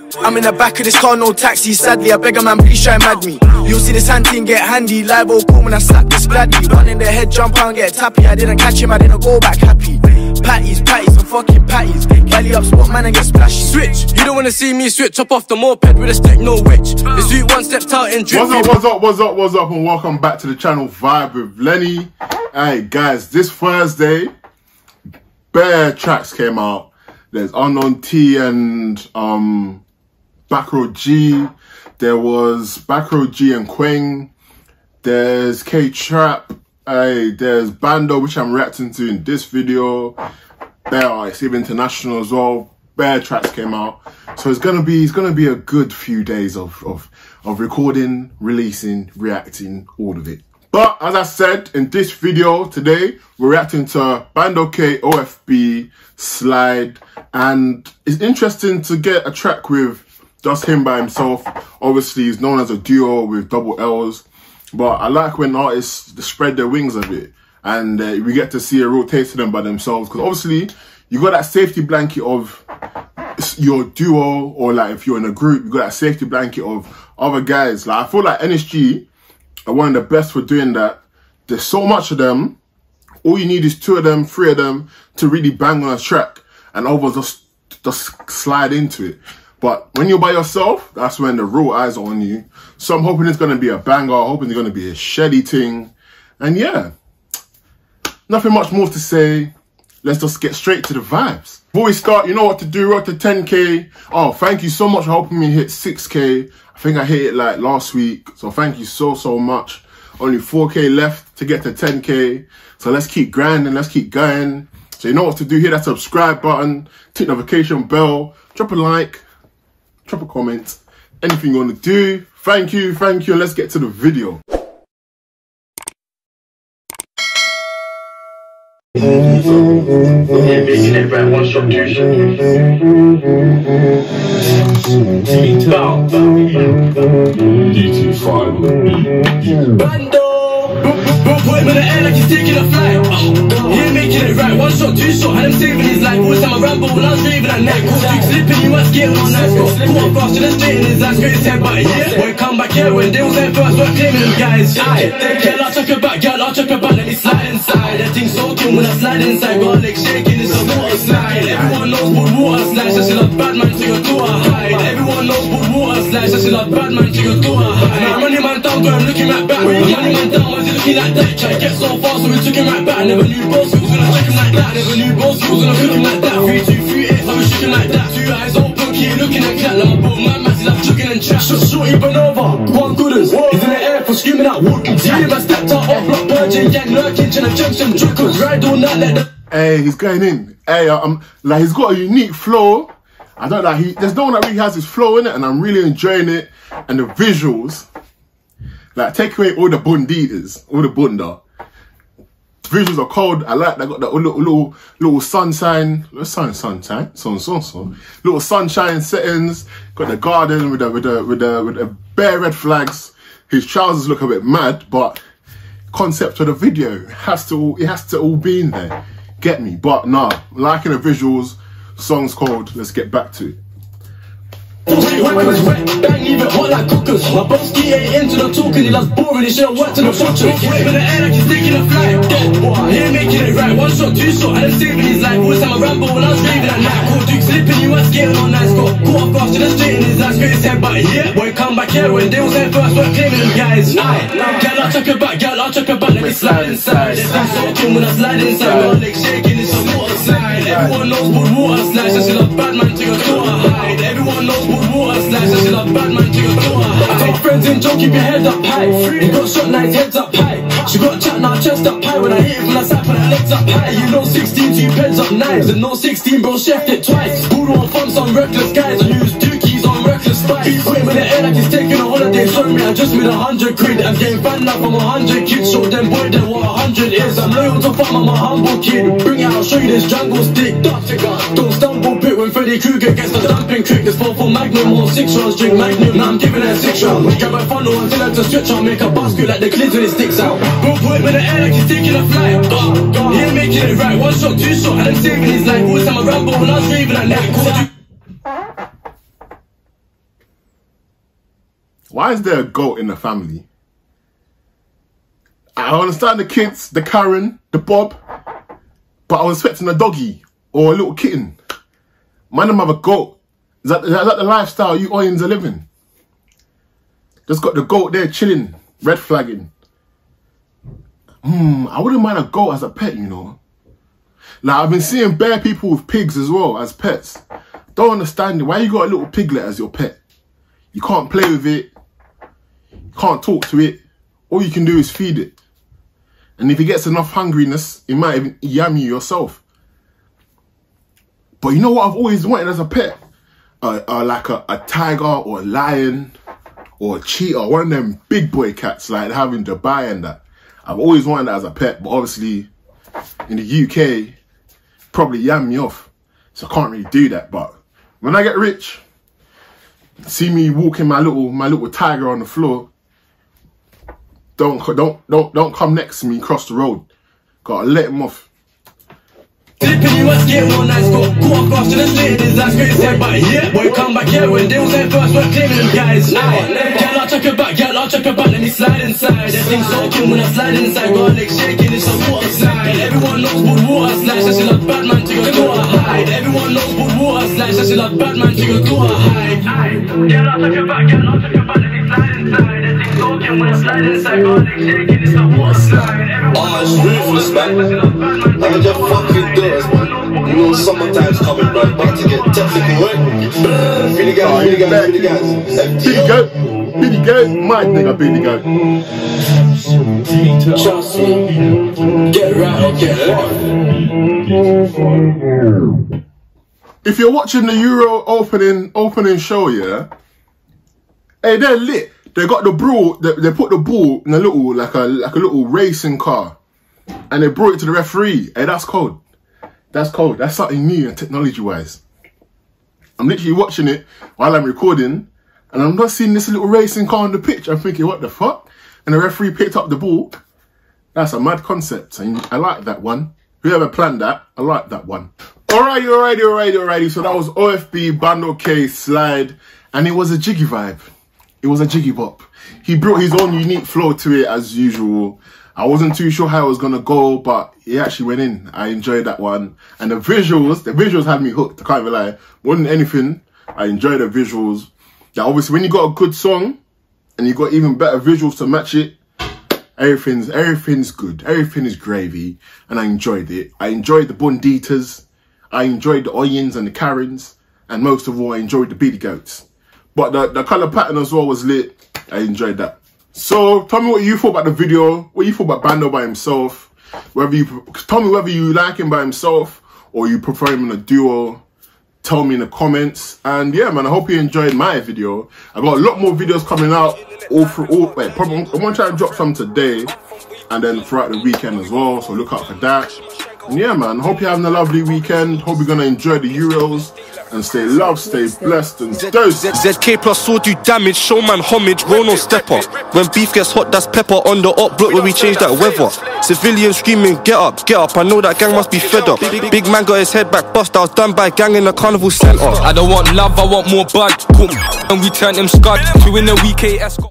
I'm in the back of this car, no taxi. Sadly, I beg a man, please try and mad me. You'll see this hand thing get handy. Live or cool when I slap this bloody. Run in the head, jump out and get tappy. I didn't catch him, I didn't go back happy. Patties, I'm fucking patties. Galley up spot, man, and get splashy. Switch, you don't wanna see me switch. Chop off the moped with a stick, no witch. The sweet one stepped out and drip. What's up, and welcome back to the channel Vibe with Lenny. Hey guys, this Thursday, bare tracks came out. There's Unknown T and Backroad G. There was Backroad G and Quang. There's K-Trap. There's Bando, which I'm reacting to in this video. It's even international as well. Bare tracks came out. So it's gonna be a good few days of recording, releasing, reacting, all of it. But as I said in this video today, we're reacting to Bandokay, OFB, Slide, and it's interesting to get a track with just him by himself. Obviously, he's known as a duo with double L's, but I like when artists spread their wings a bit and we get to see a real taste of them by themselves, because obviously you got that safety blanket of your duo, or like if you're in a group, you got that safety blanket of other guys. Like I feel like NSG are one of the best for doing that. There's so much of them. All you need is 2 of them, 3 of them to really bang on a track, and others just slide into it. But when you're by yourself, that's when the real eyes are on you. So I'm hoping it's going to be a banger. I'm hoping it's going to be a sheddy thing. And yeah, nothing much more to say. Let's just get straight to the vibes. Before we start, you know what to do. We're up to 10K. Oh, thank you so much for helping me hit 6K. I think I hit it like last week. So thank you so much. Only 4K left to get to 10K. So let's keep grinding. Let's keep going. So you know what to do. Hit that subscribe button. Tick notification bell. Drop a like. Drop a comment, anything you want to do. Thank you, and let's get to the video. Making it right, 1 shot, 2 shot. Bando! Put him in the air like he's taking a flight. He making it right, 1 shot, 2 shot. Had him saving his life. Always time I ramble when I was raving at night. Cool dude slipping, you must get on nice. Go up fast to the straight in his eyes, straight his head, but yeah. Boy, come back here when they was there first, we're claiming them guys. Girl, I'll check your back, let me slide inside. That thing's soaking when I slide inside. Got legs shaking, it's a water slide. Everyone knows what water slides, so she love bad man to your door hide. Everyone knows what water slides, so she love bad man to your door hide. Now running man down, girl, I'm looking right back. Running man down, why's he looking like that? Try to get so far, so we took him right back. Never knew both skills when I check him like that. Never knew both skills when I took him like that. 3, 2, 3, 8, I was shooting like that. 2 eyes open, keep looking at cat. Like my boy, man, massive, I'm chucking and chat. Shorty Banova, one gooders. He's in the air for screaming out wood. See him, I stepped out off block, purging, gang lurking, trying to jump some trickles. Ride all night like the... Hey, he's going in. Hey, like he's got a unique flow. I don't like, there's no one that really has his flow in it, and I'm really enjoying it. And the visuals, like take away all the bunditas, all the bunda. Visuals are cold. I like that. Got that little sunshine, little sunshine settings. Got the garden with the bare red flags. His trousers look a bit mad, but concept of the video has to all be in there. Get me? But nah, liking the visuals. Song's cold. Let's get back to it. Bang, even hot like cookers. My broski ain't into the talking, he loves boring, he should've worked in the fortune. Wave in the air like he's taking a flight. He ain't making it right, 1 shot, 2 shot. Had him saving his life, always time I ramble when I was raving at night. Cool dude slipping, you must get on nice. Got caught off fast to the straight in his eyes, straight his head, but yeah. Boy, come back here when they was there first, we're claiming them guys. Girl, I'll check your back, let me slide inside. There's some soaking when I slide inside. My legs shaking, it's a water slide. Everyone knows what water slides, so she love bad man to your door hide. Everyone knows what water slides, so she love bad man to your door hide. Take friends in, don't keep your head up high. He got shot now, his head's up high. She got chat now, chest up high. When I hit it from the side, put her legs up high. You know 16, 2 pens up knives. And no 16, bro, chefed it twice. Voodoo on fun, some reckless guys. I use dookies on reckless spice. Put him in the air like he's taking a holiday. Sorry me, I just made 100 quid. I'm getting banned up from 100 kids. Show them boy them what 100 is. I'm loyal to fuck, I'm a humble kid. Bring it out, I'll show you this jungle stick. Don't stumble bit when Freddy Krueger gets the dumping crick. This 4 Magnum or 6 rounds, drink Magnum. Now I'm giving her 6 rounds. We grab a funnel until I to switch. I'll make a basket like the clids when it sticks out. Bro, put him in the air like he's taking a flight. He ain't making it right, 1 shot, 2 shot. Had him saving his life, always time I ramble when I was raving at night. Why is there a goat in the family? I understand the kids, the Karen, the Bob, but I was expecting a doggy or a little kitten. Man, them have a goat. Is that the lifestyle you Oyens are living? Just got the goat there chilling, red flagging. I wouldn't mind a goat as a pet, you know. Like, I've been seeing bare people with pigs as well as pets. Don't understand it. Why you got a little piglet as your pet? You can't play with it. You can't talk to it. All you can do is feed it. And if it gets enough hungriness, it might even yam you yourself. But you know what I've always wanted as a pet? Like a tiger or a lion or a cheetah. One of them big boy cats like they have in Dubai and that. I've always wanted that as a pet. But obviously, in the UK, probably yam me off. So I can't really do that. But when I get rich, see me walking my little tiger on the floor, don't come next to me, cross the road. Gotta let him off. Flipping, you must get more nice, go across to the street, this last crazy said, but yeah, boy, come back here when they was there first, we're claiming them guys. Girl, I'll check your back, let me slide inside. That thing's so cute when I slide inside, got legs shaking, it's a water slide. Everyone knows what water slides, so she like Batman to go to a hide. Everyone knows what water slides, so she like Batman to go to a hide. Girl, I'll check your back, let me slide inside. That thing's so cute when I slide inside, got legs shaking, it's a water slide. It's ruthless, man. I just fucking do it, man. You know, summertime's coming, bro. About to get technical, right? Billy guys. Billy goat, my nigga, Billy goat. Trust me, get right or get left. If you're watching the Euro opening show, yeah, hey, they're lit. They got the ball. They put the ball in a little like a little racing car, and they brought it to the referee. Hey, that's cold. That's cold. That's something new and technology-wise. I'm literally watching it while I'm recording, and I'm not seeing this little racing car on the pitch. I'm thinking, what the fuck? And the referee picked up the ball. That's a mad concept, and I like that one. Whoever planned that, I like that one. Alrighty. So that was OFB Bandokays slide, and it was a jiggy vibe. It was a jiggy bop. He brought his own unique flow to it as usual. I wasn't too sure how it was going to go, but he actually went in. I enjoyed that one. And the visuals had me hooked. I can't even lie. More than anything, I enjoyed the visuals. Yeah, obviously, when you got a good song and you got even better visuals to match it, everything's good. Everything is gravy. And I enjoyed it. I enjoyed the Banditas. I enjoyed the Oyens and the Karens. And most of all, I enjoyed the Billy Goats. But the colour pattern as well was lit. I enjoyed that. So tell me what you thought about the video. What you thought about Bando by himself. Tell me whether you like him by himself or you prefer him in a duo. Tell me in the comments. And yeah, man, I hope you enjoyed my video. I got a lot more videos coming out. Probably I'm gonna try and drop some today and then throughout the weekend as well. So look out for that. And yeah, man, hope you're having a lovely weekend. Hope you're gonna enjoy the Euros. And stay loved, stay blessed, and dose. ZK plus saw do damage, show man homage, roll no stepper. When beef gets hot, that's pepper on the up block where we change that weather. Civilians screaming, get up, I know that gang must be fed up. Big man got his head back bust, I was done by gang in the carnival centre. I don't want love, I want more bud. And we turn them scud, 2 in the week,